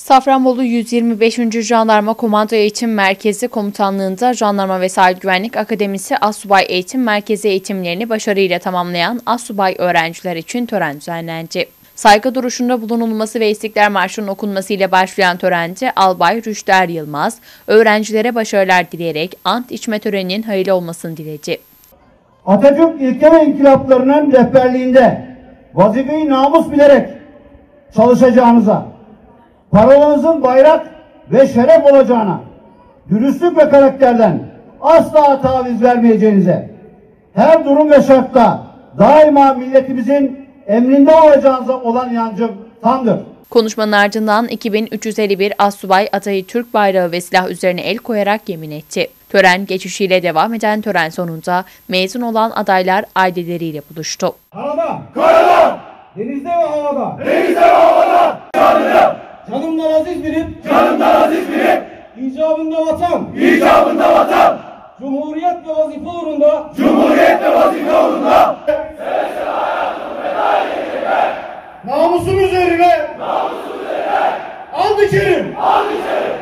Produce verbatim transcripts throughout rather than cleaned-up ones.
Safranbolu yüz yirmi beşinci Jandarma Komando Eğitim Merkezi Komutanlığı'nda Jandarma ve Sahil Güvenlik Akademisi Astsubay Eğitim Merkezi eğitimlerini başarıyla tamamlayan astsubay öğrenciler için tören düzenlendi. Saygı duruşunda bulunulması ve İstiklal Marşı'nın okunması ile başlayan törende Albay Rüşter Yılmaz, öğrencilere başarılar dileyerek ant içme töreninin hayırlı olmasını diledi. Atatürk ilke ve inkılaplarının rehberliğinde vazifeyi namus bilerek çalışacağınıza, parolanızın bayrak ve şeref olacağına, dürüstlük ve karakterden asla taviz vermeyeceğinize, her durum ve şartta daima milletimizin emrinde olacağınıza olan inancım tamdır. Konuşmanın ardından iki bin üç yüz elli bir astsubay adayı Türk bayrağı ve silah üzerine el koyarak yemin etti. Tören geçişiyle devam eden tören sonunda mezun olan adaylar aileleriyle buluştu. Karada, karada, denizde ve havada, denizde ve havada, canım, canımdan aziz bilip, canımdan aziz bilip, icabında vatan, icabında vatan, cumhuriyet ve vazife uğrunda, cumhuriyet ve vazife uğrunda, namusum üzerine, namusum üzerine, and içerim, and içerim.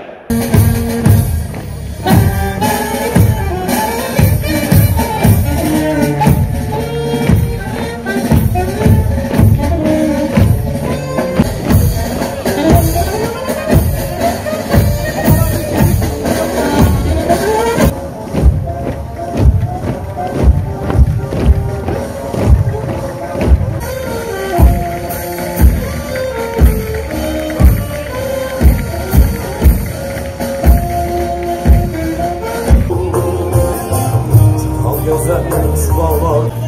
Gözler şu bağlar